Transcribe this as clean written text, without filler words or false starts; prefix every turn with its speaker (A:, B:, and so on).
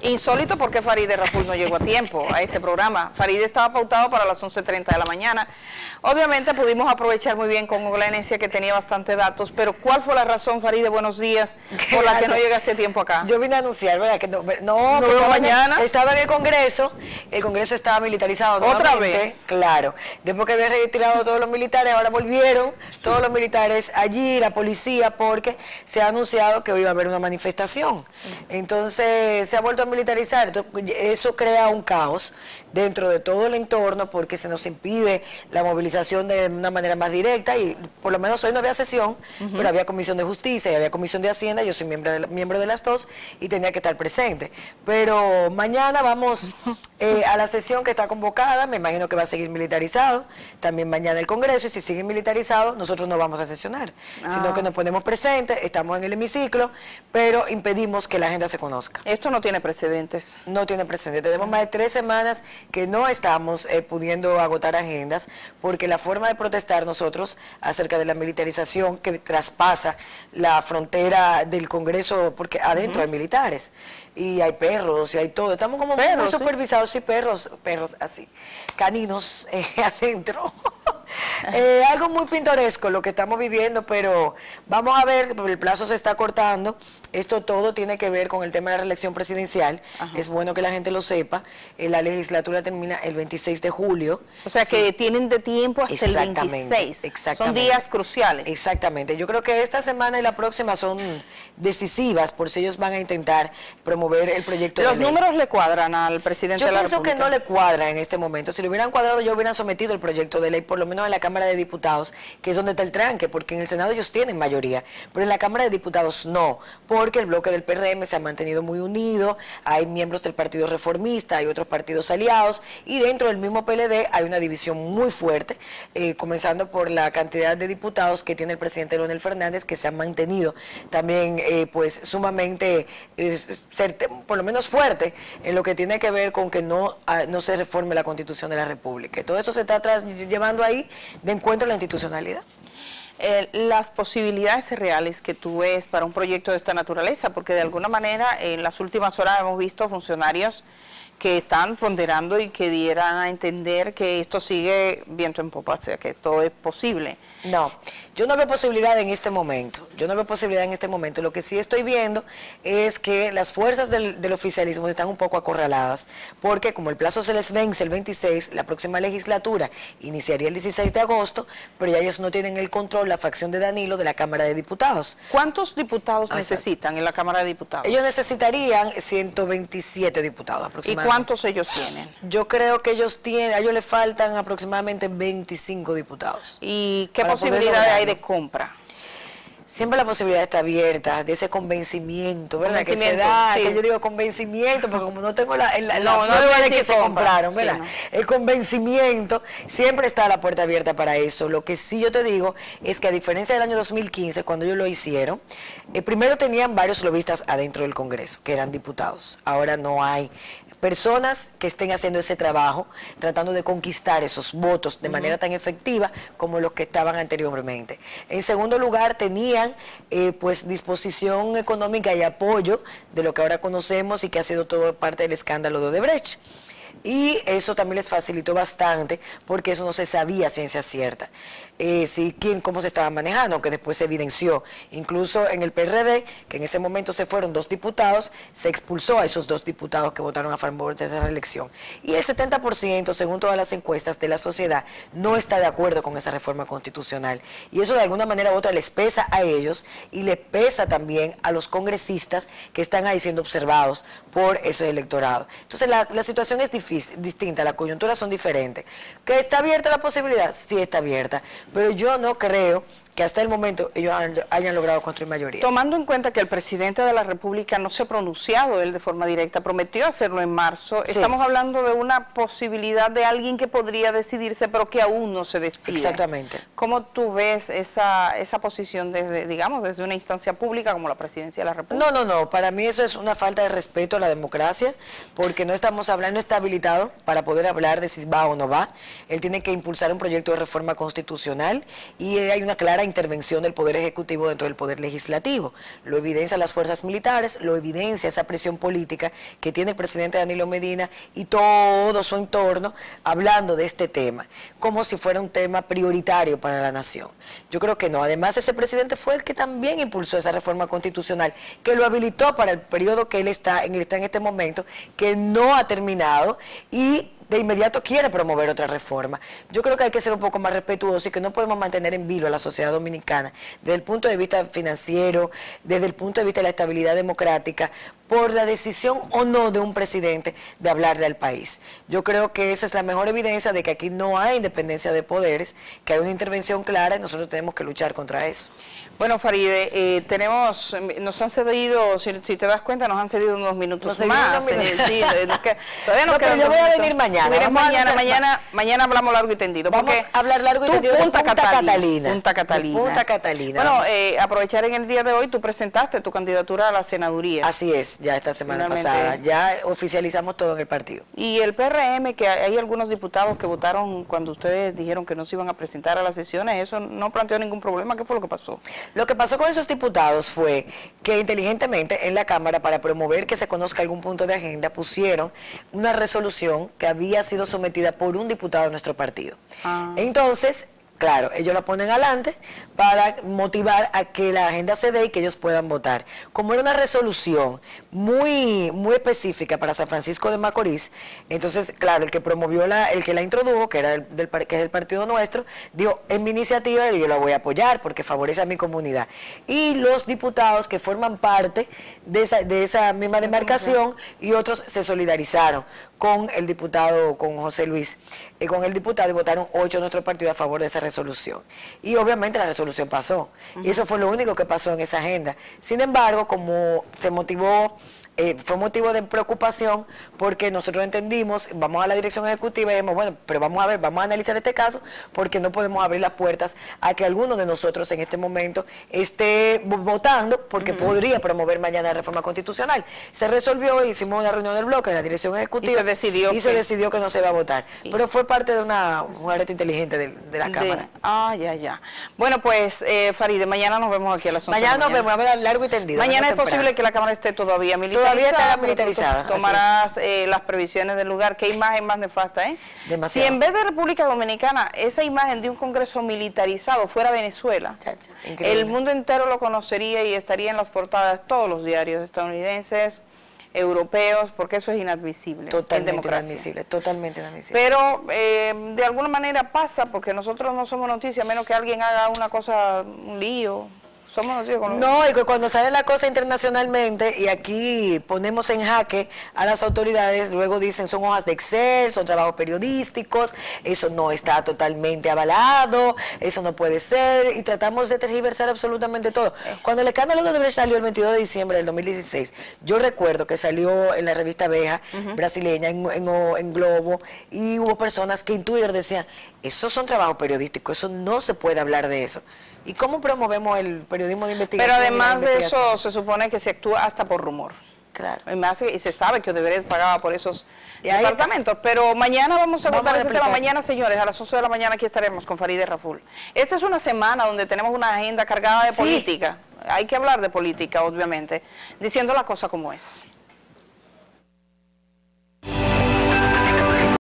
A: Insólito porque Farideh Raful no llegó a tiempo a este programa. Farideh estaba pautado para las 11:30 de la mañana. Obviamente pudimos aprovechar muy bien con Glenesia, que tenía bastante datos, pero ¿cuál fue la razón, Farideh, buenos días, por la que no llegaste a tiempo acá?
B: Yo vine a anunciar, ¿verdad? Que no,
A: mañana.
B: Estaba en el Congreso estaba militarizado
A: ¿Otra
B: nuevamente,
A: vez?
B: Claro. Después que habían retirado todos los militares, ahora volvieron todos los militares allí, la policía, porque se ha anunciado que hoy va a haber una manifestación. Entonces se ha vuelto a militarizar. Entonces, eso crea un caos dentro de todo el entorno porque se nos impide la movilización de una manera más directa y por lo menos hoy no había sesión, pero había Comisión de Justicia y había Comisión de Hacienda. Yo soy miembro de las dos y tenía que estar presente. Pero mañana vamos a la sesión que está convocada, me imagino que va a seguir militarizado, también mañana el Congreso, y si sigue militarizado, nosotros no vamos a sesionar, sino que nos ponemos presentes, estamos en el hemiciclo, pero impedimos que la agenda se conozca.
A: Esto no tiene precedentes.
B: No tiene precedentes. Tenemos más de 3 semanas que no estamos pudiendo agotar agendas, porque la forma de protestar nosotros acerca de la militarización que traspasa la frontera del Congreso, porque adentro hay militares, y hay perros, y hay todo. Estamos como muy supervisados, sí, perros así, caninos adentro. Algo muy pintoresco lo que estamos viviendo, pero vamos a ver, el plazo se está cortando. Esto todo tiene que ver con el tema de la reelección presidencial. Es bueno que la gente lo sepa. La legislatura termina el 26 de julio.
A: O sea que tienen de tiempo hasta el 26. Son días cruciales.
B: Exactamente. Yo creo que esta semana y la próxima son decisivas, por si ellos van a intentar promover el proyecto de ley.
A: ¿Los números le cuadran al presidente de la República?
B: Yo pienso que no le cuadra en este momento. Si le hubieran cuadrado, yo hubieran sometido el proyecto de ley, por lo menos en la Cámara de Diputados, que es donde está el tranque, porque en el Senado ellos tienen mayoría, pero en la Cámara de Diputados no, porque el bloque del PRM se ha mantenido muy unido, hay miembros del Partido Reformista, hay otros partidos aliados, y dentro del mismo PLD hay una división muy fuerte, comenzando por la cantidad de diputados que tiene el presidente Leonel Fernández, que se han mantenido también pues sumamente, por lo menos fuerte, en lo que tiene que ver con que no se reforme la Constitución de la República. Todo eso se está llevando ahí de encuentro a la institucionalidad.
A: Las posibilidades reales que tú ves para un proyecto de esta naturaleza, porque de alguna manera en las últimas horas hemos visto funcionarios que están ponderando y que dieran a entender que esto sigue viento en popa, o sea, que todo es posible.
B: No, yo no veo posibilidad en este momento, Lo que sí estoy viendo es que las fuerzas del oficialismo están un poco acorraladas, porque como el plazo se les vence el 26, la próxima legislatura iniciaría el 16 de agosto, pero ya ellos no tienen el control, la facción de Danilo, de la Cámara de Diputados.
A: ¿Cuántos diputados necesitan en la Cámara de Diputados?
B: Ellos necesitarían 127 diputados aproximadamente.
A: ¿Y cuántos ellos tienen?
B: Yo creo que a ellos le faltan aproximadamente 25 diputados.
A: ¿Y qué posibilidades hay de compra?
B: Siempre la posibilidad está abierta, de ese convencimiento, ¿verdad? Que se
A: da,
B: que yo digo convencimiento, porque como no tengo la
A: prueba
B: de que se compraron, ¿verdad?
A: Sí, no.
B: El convencimiento, siempre está la puerta abierta para eso. Lo que sí yo te digo es que a diferencia del año 2015, cuando ellos lo hicieron, primero tenían varios lobistas adentro del Congreso, que eran diputados. Ahora no hay personas que estén haciendo ese trabajo, tratando de conquistar esos votos de manera tan efectiva como los que estaban anteriormente. En segundo lugar, tenían pues disposición económica y apoyo de lo que ahora conocemos y que ha sido todo parte del escándalo de Odebrecht. Y eso también les facilitó bastante, porque eso no se sabía a ciencia cierta. Cómo se estaba manejando, que después se evidenció. Incluso en el PRD, que en ese momento se fueron 2 diputados, se expulsó a esos 2 diputados que votaron a favor de esa reelección. Y el 70%, según todas las encuestas de la sociedad, no está de acuerdo con esa reforma constitucional. Y eso de alguna manera u otra les pesa a ellos y les pesa también a los congresistas que están ahí siendo observados por ese electorado. Entonces la situación es distinta, las coyunturas son diferentes. ¿Que está abierta la posibilidad? Sí está abierta, pero yo no creo que hasta el momento ellos hayan logrado construir mayoría.
A: Tomando en cuenta que el presidente de la República no se ha pronunciado él de forma directa, prometió hacerlo en marzo, sí. Estamos hablando de una posibilidad de alguien que podría decidirse, pero que aún no se decide.
B: Exactamente.
A: ¿Cómo tú ves esa posición desde, digamos, desde una instancia pública como la presidencia de la República?
B: No, para mí eso es una falta de respeto a la democracia, porque no estamos hablando de estabilidad habilitado para poder hablar de si va o no va. Él tiene que impulsar un proyecto de reforma constitucional y hay una clara intervención del Poder Ejecutivo dentro del Poder Legislativo. Lo evidencia las fuerzas militares, lo evidencia esa presión política que tiene el presidente Danilo Medina y todo su entorno hablando de este tema, como si fuera un tema prioritario para la nación. Yo creo que no. Además, ese presidente fue el que también impulsó esa reforma constitucional, que lo habilitó para el periodo que él está en este momento, que no ha terminado y de inmediato quiere promover otra reforma. Yo creo que hay que ser un poco más respetuosos y que no podemos mantener en vilo a la sociedad dominicana desde el punto de vista financiero, desde el punto de vista de la estabilidad democrática, por la decisión o no de un presidente de hablarle al país. Yo creo que esa es la mejor evidencia de que aquí no hay independencia de poderes, que hay una intervención clara y nosotros tenemos que luchar contra eso.
A: Bueno, Faride, nos han cedido, si te das cuenta, nos han cedido unos minutos más. Sí, todavía nos quedan.
B: Pero yo voy a venir mañana.
A: Mañana hablamos largo y tendido.
B: Vamos a hablar largo y tendido de Punta Catalina.
A: Punta Catalina.
B: Punta Catalina.
A: Bueno, aprovechar en el día de hoy, tú presentaste tu candidatura a la senaduría.
B: Así es, ya esta semana pasada. Ya oficializamos todo en el partido.
A: Y el PRM, que hay algunos diputados que votaron cuando ustedes dijeron que no se iban a presentar a las sesiones, eso no planteó ningún problema. ¿Qué fue lo que pasó?
B: Lo que pasó con esos diputados fue que inteligentemente en la Cámara, para promover que se conozca algún punto de agenda, pusieron una resolución que había sido sometida por un diputado de nuestro partido. Entonces, claro, ellos la ponen adelante para motivar a que la agenda se dé y que ellos puedan votar. Como era una resolución muy específica para San Francisco de Macorís, entonces, claro, el que promovió, el que la introdujo, que era que es del partido nuestro, dijo, en mi iniciativa yo la voy a apoyar porque favorece a mi comunidad. Y los diputados que forman parte de esa misma demarcación y otros se solidarizaron con el diputado, con José Luis, con el diputado, y votaron 8 de nuestro partido a favor de esa resolución. Y obviamente la resolución pasó. Y eso fue lo único que pasó en esa agenda. Sin embargo, como se motivó, fue motivo de preocupación porque nosotros entendimos, vamos a la dirección ejecutiva y dijimos, bueno, pero vamos a ver, vamos a analizar este caso porque no podemos abrir las puertas a que alguno de nosotros en este momento esté votando porque podría promover mañana la reforma constitucional. Se resolvió, hicimos una reunión del bloque de la dirección ejecutiva y se decidió que no se iba a votar. Pero fue parte de una red inteligente de la Cámara.
A: Ya. Bueno, pues, Faride, mañana nos vemos aquí a las 11
B: Mañana nos vemos, a ver, largo y tendido.
A: Mañana es posible que la Cámara esté todavía militarizada.
B: Todavía estará militarizada.
A: Tomarás las previsiones del lugar. Qué imagen más nefasta, ¿eh?
B: Demasiado.
A: Si en vez de República Dominicana, esa imagen de un Congreso militarizado fuera Venezuela, el mundo entero lo conocería y estaría en las portadas de todos los diarios estadounidenses, europeos, porque eso es inadmisible.
B: Totalmente inadmisible, totalmente inadmisible.
A: Pero de alguna manera pasa, porque nosotros no somos noticia, a menos que alguien haga una cosa, un lío. Somos noticias con
B: no, y que cuando sale la cosa internacionalmente y aquí ponemos en jaque a las autoridades, luego dicen son hojas de Excel, son trabajos periodísticos, eso no está totalmente avalado, eso no puede ser, y tratamos de tergiversar absolutamente todo. Cuando el escándalo de Odebrecht salió el 22 de diciembre del 2016, yo recuerdo que salió en la revista Abeja brasileña, en Globo, y hubo personas que en Twitter decían, esos son trabajos periodísticos, eso no se puede hablar de eso. ¿Y cómo promovemos el periodismo de investigación?
A: Pero además de eso, se supone que se actúa hasta por rumor.
B: Claro.
A: Y se sabe que Odebrecht pagaba por esos departamentos. Pero mañana vamos a votar ese tema. Mañana, señores, a las 11 de la mañana aquí estaremos con Faride Raful. Esta es una semana donde tenemos una agenda cargada de política. Hay que hablar de política, obviamente, diciendo la cosa como es.